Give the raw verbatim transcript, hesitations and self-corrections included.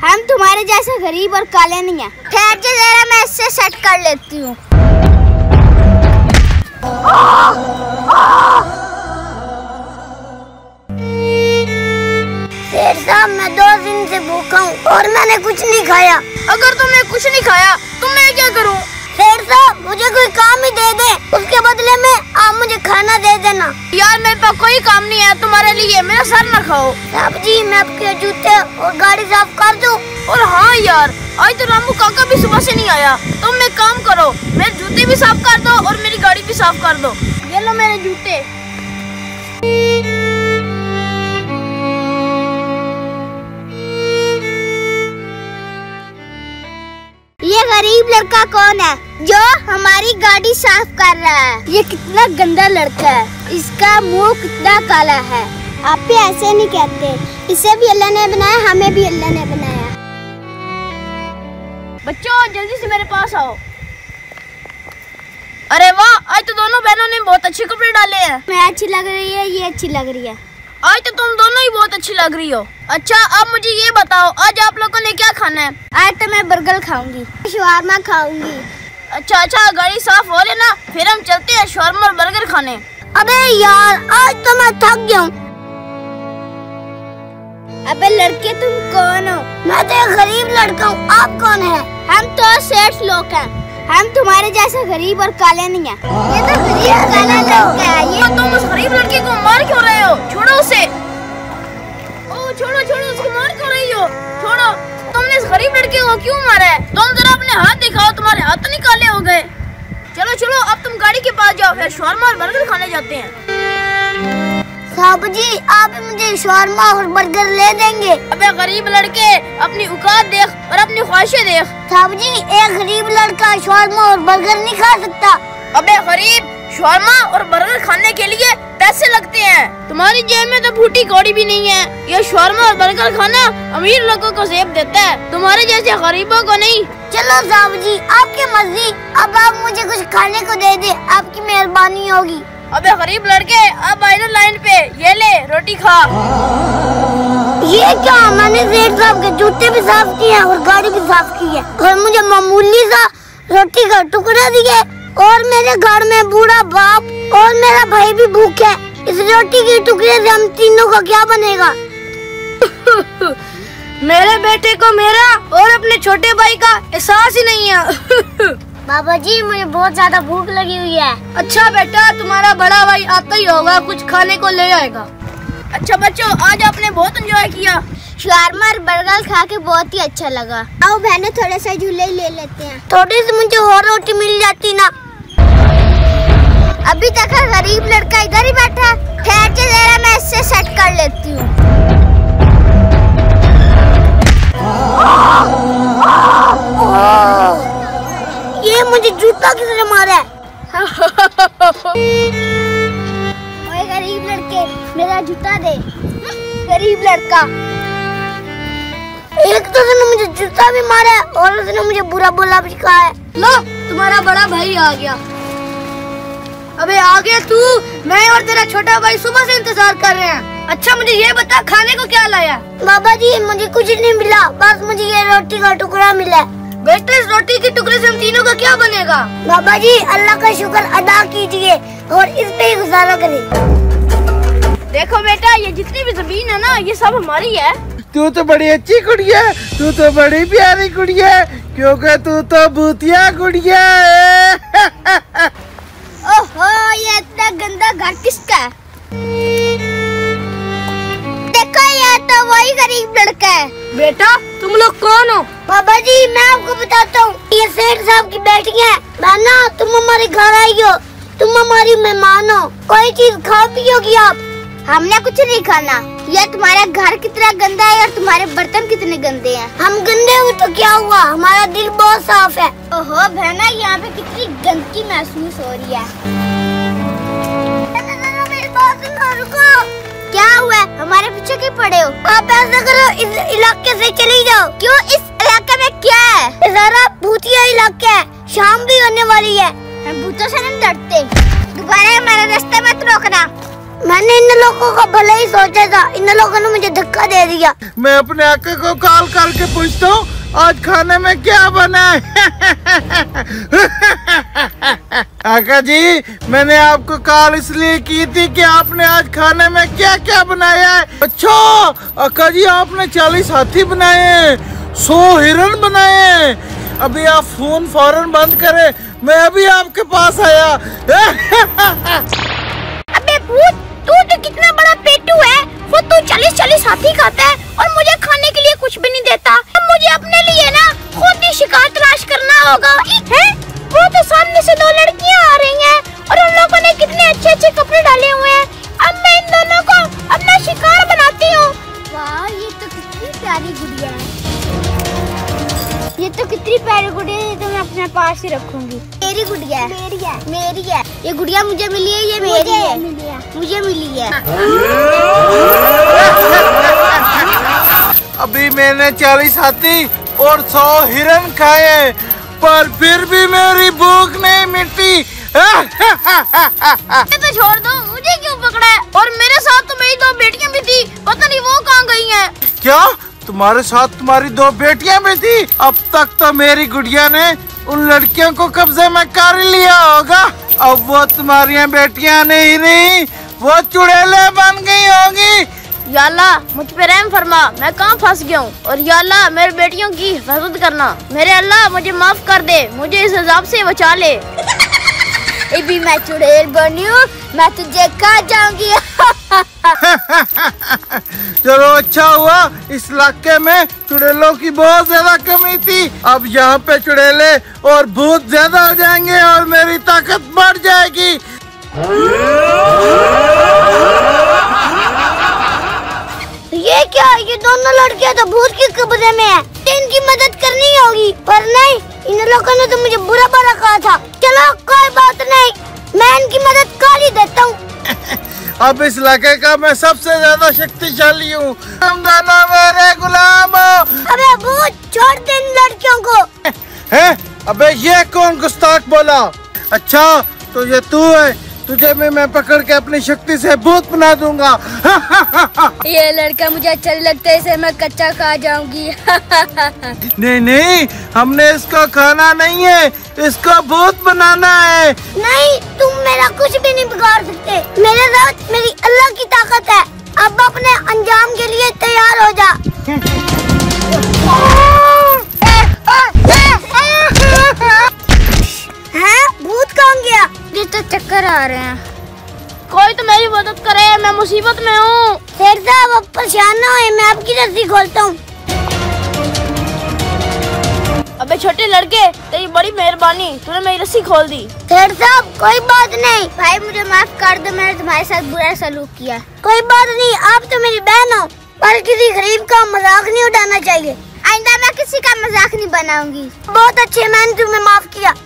हम तुम्हारे जैसे गरीब और काले नहीं हैं। ठहर जा जरा, मैं इससे सेट कर लेती हूँ। सेठ साहब, मैं दो दिन से भूखा हूँ और मैंने कुछ नहीं खाया। अगर तुमने कुछ नहीं खाया तो मैं क्या करूँ? सेठ साहब, मुझे कोई काम ही दे दे, उसके बदले में आप मुझे खाना दे देना। यार मेरे पास कोई काम नहीं है तुम्हारे लिए, मेरा सर न खाओ। साहब जी, मैं आपके जूते और गाड़ी साफ कर दूं? और हाँ यार, आज तो रामू काका भी सुबह से नहीं आया। तुम एक काम करो, मेरे जूते भी साफ कर दो और मेरी गाड़ी भी साफ कर दो। ये लो मेरे जूते। ये गरीब लड़का कौन है जो हमारी गाड़ी साफ कर रहा है? ये कितना गंदा लड़का है, इसका मुंह कितना काला है। आप भी ऐसे नहीं कहते, इसे भी अल्लाह ने बनाया, हमें भी अल्लाह ने बनाया। बच्चों जल्दी से मेरे पास आओ। अरे वाह, आज तो दोनों बहनों ने बहुत अच्छे कपड़े डाले हैं। मैं अच्छी लग रही है, ये अच्छी लग रही है। आज तो तुम दोनों ही बहुत अच्छी लग रही हो। अच्छा अब मुझे ये बताओ, आज आप लोगों ने क्या खाना है? आज तो मैं बर्गर खाऊंगी, शवारमा खाऊंगी। अच्छा अच्छा, गाड़ी साफ हो लेना, फिर हम चलते हैं शवारमा और बर्गर खाने। अबे यार, आज तो मैं थक गया हूँ। अबे लड़के, तुम कौन हो? मैं तो एक गरीब लड़का हूँ, आप कौन है? हम तो सेठ लोग हैं, हम तुम्हारे जैसे गरीब और काले नहीं हैं। ये तो गरीब काला लड़का है। ये तुम उस गरीब लड़के को मार क्यों रहे हो? छोड़ो उसे। ओ छोड़ो छोड़ो, उसको मार क्यों रही हो? छोड़ो। तुमने इस गरीब लड़के को क्यों मारा है? तुम जरा अपने हाथ दिखाओ, तुम्हारे हाथ तो नहीं काले हो गए। चलो चलो, अब तुम गाड़ी के पास जाओ, फिर शवारमा और बर्गर खाने जाते हैं। साहब जी, आप मुझे शवारमा और बर्गर ले देंगे? अबे गरीब लड़के, अपनी औकात देख और अपनी ख्वाहिशें देख। साहब जी, एक गरीब लड़का शवारमा और बर्गर नहीं खा सकता। अबे गरीब, शवारमा और बर्गर खाने के लिए पैसे लगते हैं, तुम्हारी जेब में तो फूटी कौड़ी भी नहीं है। ये शवारमा और बर्गर खाना अमीर लोगों को जेब देता है, तुम्हारे जैसे गरीबों को नहीं। चलो साहब जी, आपकी मर्जी, अब आप मुझे कुछ खाने को दे दे, आपकी मेहरबानी होगी। अबे गरीब लड़के, अब आए ना लाइन पे, ये ले रोटी खा। ये क्या, मैंने सेठ साहब के जूते भी साफ किए हैं और गाड़ी भी साफ की है और मुझे मामूली सा रोटी का टुकड़ा दिए, और मेरे घर में बूढ़ा बाप और मेरा भाई भी भूखे है। इस रोटी के टुकड़े से हम तीनों का क्या बनेगा? मेरे बेटे को मेरा और अपने छोटे भाई का एहसास ही नहीं है। बाबा जी, मुझे बहुत ज्यादा भूख लगी हुई है। अच्छा बेटा, तुम्हारा बड़ा भाई आता ही होगा, कुछ खाने को ले आएगा। अच्छा बच्चों, आज आपने बहुत एंजॉय किया। शवारमा और बर्गर खा के बहुत ही अच्छा लगा। आओ बहनों, थोड़े से झूले ही ले लेते हैं। थोड़ी सी मुझे और रोटी मिल जाती ना। अभी तक गरीब लड़का इधर ही बैठा, ठहर जा जरा, मैं इससे सेट कर लेती हूँ। ये मुझे जूता किसने मारा है? ओए गरीब लड़के, मेरा जूता दे। गरीब लड़का, एक तो उसने मुझे जूता भी मारा है और उसने मुझे बुरा बोला भी कहा है। लो, तुम्हारा बड़ा भाई आ गया। अबे आ गया तू? मैं और तेरा छोटा भाई सुबह से इंतजार कर रहे हैं। अच्छा मुझे ये बता, खाने को क्या लाया? बाबा जी, मुझे कुछ नहीं मिला, बस मुझे ये रोटी का टुकड़ा मिला है। बेटे, इस रोटी के टुकड़े से हम तीनों का क्या बनेगा? बाबा जी, अल्लाह का शुक्र अदा कीजिए और इस पे ही गुजारा करें। देखो बेटा, ये जितनी भी जमीन है ना, ये सब हमारी है। तू तो बड़ी अच्छी कुड़िया है, तू तो बड़ी प्यारी कुड़िया है, क्योंकि तू तो भूतिया कुड़िया है। ओहो, ये इतना गंदा घर किसका है? देखो, ये तो वही गरीब लड़का है। बेटा, तुम लोग कौन हो? बाबा जी, मैं आपको बताता हूँ, ये सेठ साहब की बेटी है। बहना, तुम हमारे घर आई हो, तुम हमारी मेहमान हो, कोई चीज खा पियोगी आप? हमने कुछ नहीं खाना। ये तुम्हारा घर कितना गंदा है और तुम्हारे बर्तन कितने गंदे हैं। हम गंदे हुए तो क्या हुआ, हमारा दिल बहुत साफ है। ओहो बहना, यहाँ पे कितनी गंदगी महसूस हो रही है। मेरी बात सुनो, रुको। क्या हुआ, हमारे पीछे क्यों पड़े हो? आप ऐसा करो, इस इलाके से चली जाओ। क्यों? इस इलाके में क्या है? जरा भूतिया इलाका है, शाम भी होने वाली है। हम भूतों से नहीं डरते। दोबारा हमारे रास्ते मत रोकना। मैंने इन लोगों का भला ही सोचा था, इन लोगों ने मुझे धक्का दे दिया। मैं अपने आका को कॉल करके पूछता हूँ आज खाने में क्या बना है। आका जी, मैंने आपको कॉल इसलिए की थी कि आपने आज खाने में क्या क्या बनाया है। अच्छा आका जी, आपने चालीस हाथी बनाए हैं, सौ हिरण बनाए हैं। अभी आप फोन फौरन बंद करें, मैं अभी आपके पास आया। अबे भूत, तू तो कितना बड़ा पेटू है, वो तू चालीस चालीस हाथी खाता है और मुझे खाने के लिए कुछ भी नहीं देता। अब मुझे अपने लिए ना खुद ही शिकार तलाश करना होगा। है? वो तो सामने से दो लड़कियां आ रही हैं और उन लोगों ने कितने अच्छे अच्छे कपड़े डाले हुए हैं। अब मैं इन दोनों को अपना शिकार बनाती हूँ। वाह, ये तो कितनी प्यारी गुड़िया है। ये तो कितनी प्यारी गुड़िया है, तो मैं अपने पास ही रखूंगी। मेरी गुड़िया है। मेरी है। मेरी है। ये गुड़िया मुझे मिली है, ये मेरी है। मुझे मिली है। अभी मैंने चालीस हाथी और सौ हिरण खाए, पर फिर भी मेरी भूख नहीं मिटी। तो छोड़ दो, मुझे क्यों पकड़ा है? और मेरे साथ तो मेरी दो बेटियां भी थी, पता नहीं वो कहाँ गई हैं। क्या तुम्हारे साथ तुम्हारी दो बेटियां भी थी? अब तक तो मेरी गुड़िया ने उन लड़कियों को कब्जे में कर लिया होगा। अब वो तुम्हारी बेटियां नहीं रही, वो चुड़ैले बन गई होगी। या अल्लाह, मुझ पे रहम फरमा, मैं कहाँ फंस गया हूँ। और या अल्लाह, मेरे बेटियों की हिफाजत करना। मेरे अल्लाह, मुझे माफ कर दे, मुझे इस अजाब से बचा ले। अभी मैं चुड़ैल बनी हूँ, मैं तुझे खा जाऊंगी। चलो अच्छा हुआ, इस इलाके में चुड़ैलों की बहुत ज्यादा कमी थी। अब यहाँ पे चुड़ैले और भूत ज्यादा हो जाएंगे और मेरी ताकत बढ़ जाएगी। ये क्या? ये दोनों लड़कियां तो भूत के कब्जे में है, इनकी मदद करनी होगी। पर नहीं, इन लोगों ने तो मुझे बुरा बुरा कहा था। चलो कोई बात नहीं, मैं इनकी मदद कर ही देता हूँ। अब इस इलाके का मैं सबसे ज्यादा शक्तिशाली हूँ। तुम दोनों मेरे गुलाम हो। अबे भूत, छोड़ दे इन लड़कियों को। हैं? अबे ये कौन गुस्ताख बोला? अच्छा तो ये तू है, तुझे मैं मैं पकड़ के अपनी शक्ति से भूत बना दूंगा। ये लड़का मुझे अच्छा नहीं लगता, इसे मैं कच्चा खा जाऊंगी। नहीं नहीं, हमने इसको खाना नहीं है, इसको भूत बनाना है। नहीं, तुम मेरा कुछ भी नहीं बिगाड़ सकते। मेरे साथ मेरी अल्लाह की ताकत है। अब अपने अंजाम के लिए तैयार हो जा। हैं? भूत कहाँ गया? ये तो चक्कर आ रहे हैं। कोई तो मेरी मदद करे, मैं मुसीबत में हूँ। शेर साहब, अब परेशान ना होए, मैं आपकी रस्सी खोलता हूँ। अबे छोटे लड़के, तेरी बड़ी मेहरबानी, तूने मेरी रस्सी खोल दी। शेर साहब, कोई बात नहीं। भाई मुझे माफ कर दो, मैंने तुम्हारे साथ बुरा सलूक किया। कोई बात नहीं, आप तो मेरी बहन हो, पर किसी गरीब का मजाक नहीं उठाना चाहिए। आइंदा मैं किसी का मजाक नहीं बनाऊंगी। बहुत अच्छे, मैंने तुम्हें माफ किया।